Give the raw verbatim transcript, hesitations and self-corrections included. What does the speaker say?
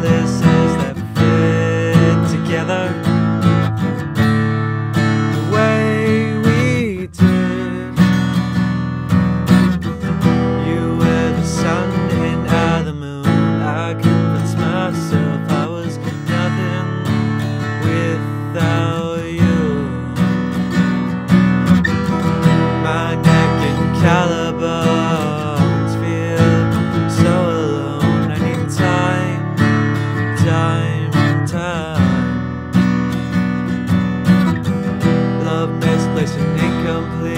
pieces that fit together the way we did. You were the sun and I the moon. I convinced myself I was nothing without you. My neck and collarbones feel so alone. I need time, time, time. Love misplaced and incomplete.